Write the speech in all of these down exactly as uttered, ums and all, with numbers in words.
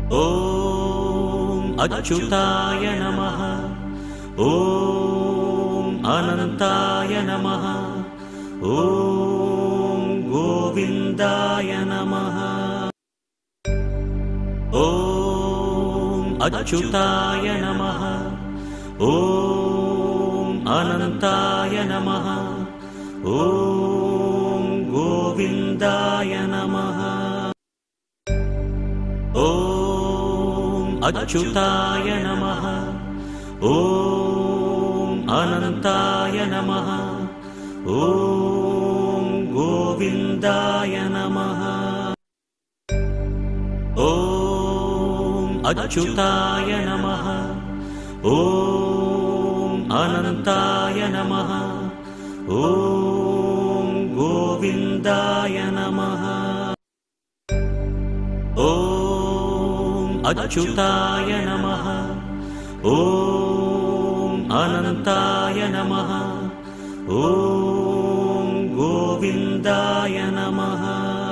ஓம் அச்சுதாய நமஹ. ஓம் அனந்தாய நமஹ. ஓம் கோவிந்தாய நமஹ. ஓம் அச்சுதாய நமஹ. ஓம் அனந்தாய நமஹ. ஓம் கோவிந்தாய நமஹ. ஓம் அச்சுதாய நமஹ. ஓம் அனந்தாய நமஹ. ஓம் கோவிந்தாய நமஹ. ஓம் அச்சுதாய நமஹ. ஓம் அனந்தாய நமஹ. ஓம் கோவிந்தாய நமஹ. ஓம் அச்சுதாய நமஹ. ஓம் அனந்தாய நமஹ. ஓம் கோவிந்தாய நமஹ.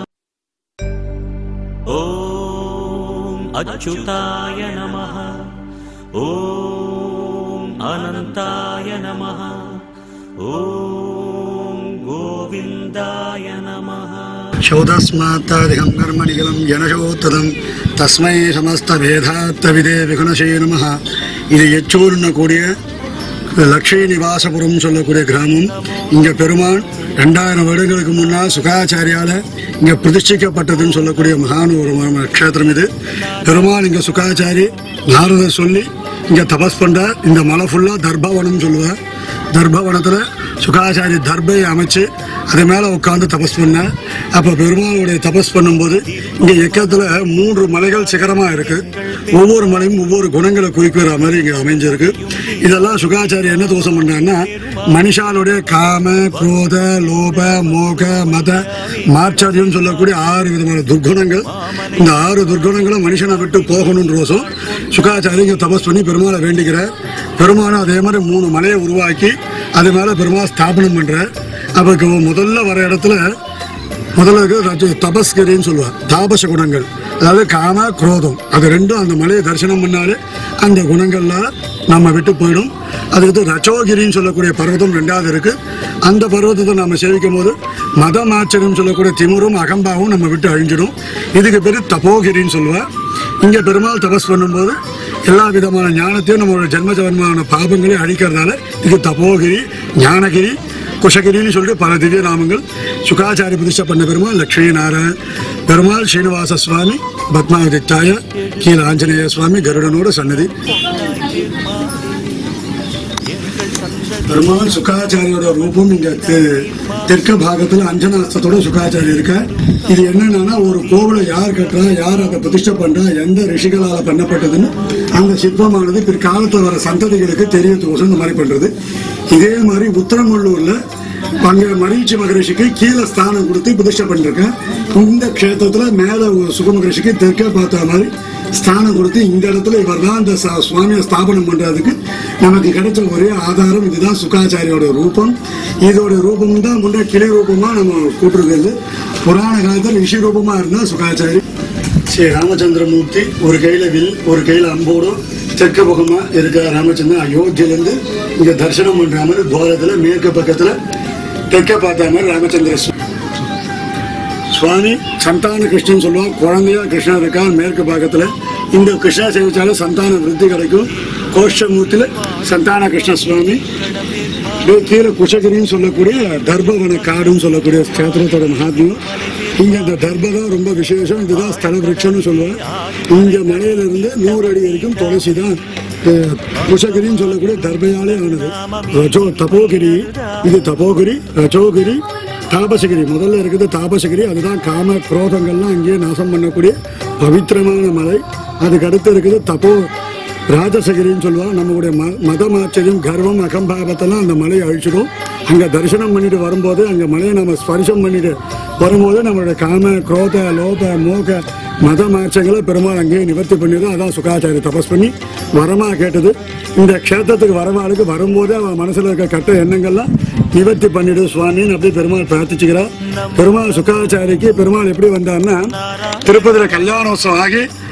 ஓம் அச்சுதாய நமஹ. ஓம் அனந்தாய நமஹ. ஓம் கோவிந்தாய நமஹ. சௌதஸ்மாத்தாதிகம் கர்மணிகலம் யனசோத்ததம் தஸ்மை சமஸ்த வேதாத்தவிதே விகுணசே நமஹ. இது எச்சூர்னு கூடிய லக்ஷ்மி நிவாசபுரம் சொல்லக்கூடிய கிராமம். இங்கே பெருமாள் ரெண்டாயிரம் வருடங்களுக்கு முன்னால் சுகாச்சாரியால் இங்கே பிரதிஷ்டிக்கப்பட்டதுன்னு சொல்லக்கூடிய மகான் ஒரு நட்சத்திரம் இது. பெருமாள் இங்கே சுகாச்சாரி நாரதர் சொல்லி இங்கே தபஸ் பண்ணுறார். இந்த மலை ஃபுல்லாக தர்பவனம் சொல்லுவார். தர்பவனத்தில் சுகாச்சாரி தர்பையை அமைச்சு அது மேலே உட்காந்து தபஸ் பண்ணார். அப்போ பெருமாளுடைய தபஸ் பண்ணும்போது இங்கே எக்கத்தில் மூன்று மலைகள் சிகரமாக இருக்குது. ஒவ்வொரு மலையும் ஒவ்வொரு குணங்களை குறிக்கிற மாதிரி இங்கே அமைஞ்சிருக்கு. இதெல்லாம் சுகாச்சாரி என்ன தோஷம் பண்ணான்னா, மனுஷாலுடைய காம குரோத லோப மோக மத மாச்சரியம் சொல்லக்கூடிய ஆறு விதமான துர்குணங்கள், இந்த ஆறு துர்குணங்களும் மனுஷனை விட்டு போகணும்னு ரோசம் சுகாச்சாரி இங்கே தபஸ் பண்ணி பெருமாளை வேண்டிக்கிறார். பெருமாளும் அதே மாதிரி மூணு மலையை உருவாக்கி அது மேலே பெருமாள் ஸ்தாபனம் பண்ணுறார். அப்போ முதல்ல வர இடத்துல முதல்ல தபஸ்கரின்னு சொல்லுவார். தாபச குணங்கள், அதாவது காம குரோதம், அது ரெண்டும் அந்த மலையை தரிசனம் பண்ணாலே அந்த குணங்கள்லாம் நம்ம விட்டு போயிடும். அதுக்கு ரச்சோகிரின்னு சொல்லக்கூடிய பர்வதம் ரெண்டாவது இருக்கு. அந்த பர்வதத்தை நம்ம சேவிக்கும் போது மதமாச்சரியம் சொல்லக்கூடிய திமிரும் அகம்பாவும் நம்ம விட்டு அழிஞ்சிடும். இதுக்கு பேர் தபோகிரின்னு சொல்லுவார். இங்கே பெருமாள் தபஸ் பண்ணும்போது எல்லா விதமான ஞானத்தையும் நம்மளோட ஜென்ம ஜென்மமான பாபங்களையும் அழிக்கிறதால இது தபோகிரி, ஞானகிரி, குஷகிரின்னு சொல்லிட்டு பல திவ்ய நாமங்கள். சுகாச்சாரி பிரதிஷ்டை பண்ண பெருமாள் லக்ஷ்மி நாராயண பெருமாள், ஸ்ரீனிவாச சுவாமி, பத்மாதித்யாய, கீழ ஆஞ்சநேய சுவாமி, கருடனோட சன்னதி. பெருமாள் சுகாச்சாரியோட ரூபம் இங்க தெற்கு பாகத்துல அஞ்சனாஸ்தத்தோட சுகாச்சாரி இருக்க. இது என்னன்னா, ஒரு கோவிலை யார் கட்டுறா, யார் அதை பிரதிஷ்டை பண்றா, எந்த ரிஷிகளால் பண்ணப்பட்டதுன்னு அந்த சிற்பமானது பிற்காலத்தில் வர சந்ததிகளுக்கு தெரியத்துக்கோசம் இந்த மாதிரி பண்றது. இதே மாதிரி உத்தரமல்லூர்ல அங்கே மரீச்சி மகரிஷிக்கு கீழே ஸ்தானம் கொடுத்து பிரதிஷ்டை பண்ணிருக்கேன். இந்த க்ஷேத்திரத்துல மேல சுக மகரிஷிக்கு தெற்கே பார்த்த மாதிரி ஸ்தானம் கொடுத்து இந்த இடத்துல இவர் தான் இந்த சுவாமியை ஸ்தாபனம் பண்றதுக்கு நமக்கு கிடைச்ச ஒரே ஆதாரம் இதுதான் சுகாச்சாரியோட ரூபம். இதோட ரூபம் தான் முன்னே கிளை ரூபமா நம்ம கூப்பிடுறது. புராண காலத்தில் ரிஷி ரூபமா இருந்தா சுகாச்சாரி. ஸ்ரீ ராமச்சந்திரமூர்த்தி ஒரு கையில வில் ஒரு கையில அம்போடும் தெற்கு முகமா இருக்கிற ராமச்சந்திரன் அயோத்தியிலிருந்து இங்க தரிசனம் பண்ற மாதிரி துவாரத்துல மேற்கு பக்கத்துல தெற்க பார்த்த மாதிரி ராமச்சந்திர சுவாமி சந்தான கிருஷ்ணன் சொல்லுவான். குழந்தையா கிருஷ்ணன் இருக்கா மேற்கு பாகத்துல. இந்த கிருஷ்ணா சேவிச்சால சந்தான விருத்தி கிடைக்கும். கோஷ்டமூர்த்தியில சந்தான கிருஷ்ண சுவாமி. கீழே குஷகிரின்னு சொல்லக்கூடிய தர்பவன காடுன்னு சொல்லக்கூடிய கஷேத்திரத்தோட மகாத்மியம். இங்க இந்த தர்பதான் ரொம்ப விசேஷம். இதுதான் ஸ்தல விருட்சம்னு சொல்லுவாங்க. இங்க மலையிலிருந்து நூறு அடி வரைக்கும் துளசி தான் குஷகிரின்னு சொல்லக்கூடிய தர்பையாலே ஆனது. ரஜோ தபோகிரி, இது தபோகிரி, ரஜோகிரி, தாபசகிரி. முதல்ல இருக்குது தாபசகிரி. அதுதான் காம குரோதங்கள்லாம் அங்கேயே நாசம் பண்ணக்கூடிய பவித்திரமான மலை. அதுக்கு அடுத்து இருக்குது தபோ ராஜசகிரின்னு சொல்லுவாங்க. நம்மளுடைய ம மதமாச்சரியம் கர்வம் அகம்பாவத்தெல்லாம் அந்த மலையை அழிச்சிடும். அங்கே தரிசனம் பண்ணிட்டு வரும்போது அங்கே மலையை நம்ம ஸ்பரிசம் பண்ணிட்டு வரும்போது நம்மளுடைய காம குரோத லோப மோக மதமாச்சங்களை பெருமாள் அங்கேயே நிவர்த்தி பண்ணிடும். அதான் சுகாச்சாரி தபஸ் பண்ணி வரமா கேட்டது. இந்த க்ஷேத்திரத்துக்கு வரவாளுக்கு வரும்போதே அவன் மனசுல இருக்க கட்ட எண்ணங்கள்லாம் நிவர்த்தி பண்ணிடு சுவாமின்னு அப்படி பெருமாள் பிரார்த்திச்சுக்கிறார். பெருமாள் சுகாச்சாரிக்கு பெருமாள் எப்படி வந்தார்னா, திருப்பதியில கல்யாணோத்சவம் ஆகி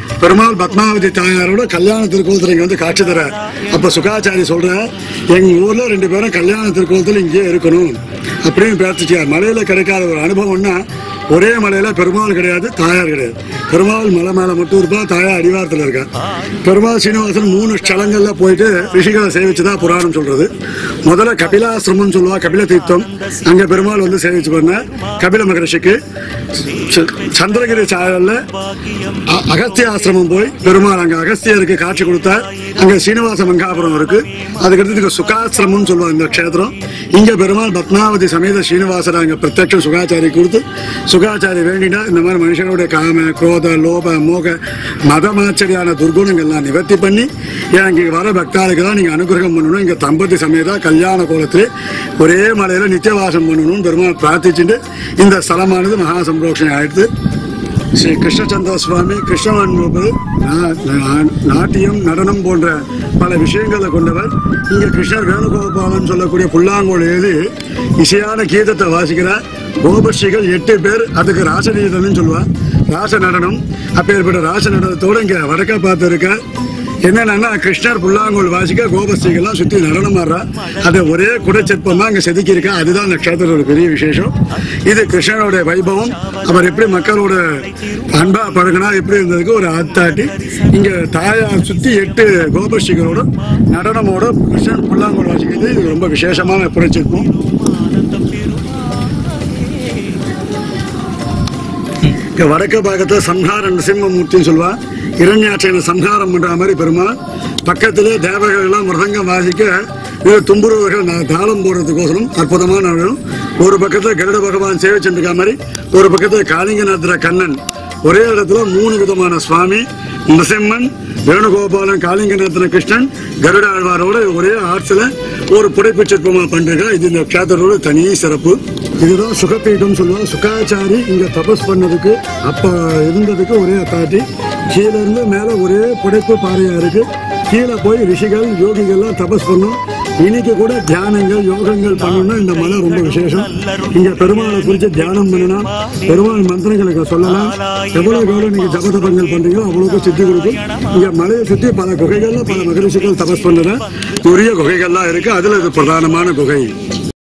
பெருமாள் பத்மாவதி தாயாரோட கல்யாண திருக்கோலத்தில் இங்கே வந்து காட்சி தர. அப்போ சுகாச்சாரி சொல்ற, எங்கள் ஊரில் ரெண்டு பேரும் கல்யாண திருக்கோலத்தில் இங்கேயே இருக்கணும் அப்படின்னு பிரார்த்திச்சார். மலையில் கிடைக்காத ஒரு அனுபவம்னா, ஒரே மலையில பெருமாள் கிடையாது, தாயார் கிடையாது. பெருமாள் மலை மேல மட்டும் இருப்பா, தாயார் அடிவாரத்தில் இருக்கா. பெருமாள் சீனிவாசன் மூணு ஸ்தலங்கள்ல போயிட்டு ரிஷிகளை சேவிச்சுதான் புராணம் சொல்றது. முதல்ல கபிலாசிரமம் சொல்லுவா, கபில தீர்த்தம். அங்க பெருமாள் வந்து சேவிச்சு பண்ண கபில மகரிஷிக்கு. சந்திரகிரி சாயல்ல அகஸ்திய ஆசிரமம் போய் பெருமாள் அங்க அகஸ்தியருக்கு காட்சி கொடுத்தார். அங்க சீனிவாச மங்காபுரம் இருக்கு. அதுக்கடுத்து சுகாசிரமம் சொல்லுவாங்க இந்த க்ஷேத்திரம். இங்க பெருமாள் பத்மாவதி சமேத ஸ்ரீனிவாசர் அங்க பிரத்யட்சம் சுகாச்சாரி கொடுத்து, சுகாச்சாரி வேண்டினா இந்த மாதிரி மனுஷனுடைய காம குரோத லோப மோக மதமாச்சரியான துர்குணங்கள்லாம் நிவர்த்தி பண்ணி இங்க வர பக்தாளுக்கெல்லாம் நீங்க அனுகிரகம் பண்ணணும். இங்க தம்பதி சமேதா கல்யாண கோலத்திலே ஒரே மலையில நித்தியவாசம் பண்ணணும்னு பெருமாள் பிரார்த்திச்சுட்டு இந்த ஸ்தலமானது மகா சம்பரோஷணை ஆயிடுது. ஸ்ரீ கிருஷ்ணச்சந்திர சுவாமி கிருஷ்ணவான் என்பது நாட்டியம் நடனம் போன்ற பல விஷயங்களை கொண்டவர். இங்க கிருஷ்ணர் வேணுகோபாலன் சொல்லக்கூடிய புல்லாங்கோல் எழுதி இசையான கீதத்தை வாசிக்கிறார். கோபஸ்ரீகள் எட்டு பேர், அதுக்கு ராசநீதன்னு சொல்லுவார். ராச நடனம். அப்பேற்பட்ட ராச நடனத்தோடு இங்க வடக்க பார்த்து இருக்க. என்னன்னா கிருஷ்ணர் புல்லாங்கோல் வாசிக்க கோபஸ்ரீகள்லாம் சுற்றி நடனம் ஆடுறா. அதை ஒரே குடச்சிற்பமா இங்க செதுக்கி இருக்கா. அதுதான் இந்த க்ஷேத்திரோட பெரிய விசேஷம். இது கிருஷ்ணனுடைய வைபவம். அவர் எப்படி மக்களோட அன்பா பழகினா எப்படி இருந்ததுக்கு ஒரு ஆத்தாட்டி இங்க தாயார் சுத்தி எட்டு கோபஸ்ரீகளோட நடனமோட கிருஷ்ணன் புல்லாங்கோல் வாசிக்கிறது இது ரொம்ப விசேஷமான குடச்சிற்பம். இங்க வடக்கு பாகத்தை சம்ஹார நரசிம்மமூர்த்தின்னு சொல்லுவா. இரண்யாட்சனை சம்ஹாரம் பண்ற மாதிரி பெருமாள். பக்கத்திலே தேவர்கள் எல்லாம் மிருதங்கம் வாசிக்க இது தும்புருவர்கள் தாளம் போடுறதுக்கோசரம் அற்புதமான இடம். ஒரு பக்கத்துல கருட பகவான் சேவிச்சுருக்க மாதிரி, ஒரு பக்கத்துல காளிங்கநாதர கண்ணன். ஒரே இடத்துல மூணு விதமான சுவாமி, நரசிம்மன், வேணுகோபாலன், காளிங்கநாதன கிருஷ்ணன், கருட ஆழ்வாரோட ஒரே ஆட்சியில ஒரு புடைப்பு சிற்பமா பண்றாங்க. இது இந்த க்ஷேத்திரோட தனி சிறப்பு. இதுதான் சுகப்பீடம் சொல்லுவாங்க. சுகாச்சாரி இங்க தபஸ் பண்ணதுக்கு அப்ப இருந்ததுக்கு ஒரே அத்தாட்டி. கீழே இருந்து மேல ஒரே புடைப்பு பாறையா இருக்கு. கீழே போய் ரிஷிகள் யோகிகள்லாம் தபஸ் பண்ணும். இன்னைக்கு கூட தியானங்கள் யோகங்கள் பண்ணணும்னா இந்த மலை ரொம்ப விசேஷம். இங்க பெருமாளை குறித்து தியானம் பண்ணலாம், பெருமாள் மந்திரங்களுக்கு சொல்லலாம். எவ்வளவு எவ்வளவு நீங்க ஜபதபங்கள் பண்றீங்களோ அவ்வளவுக்கு சித்தி கொடுக்கும். இங்க மலையை சுற்றி பல குகைகள்ல பல மகரிஷிகள் தபஸ் பண்ணுற பெரிய குகைகள்லாம் இருக்கு. அதுல இது பிரதானமான குகை.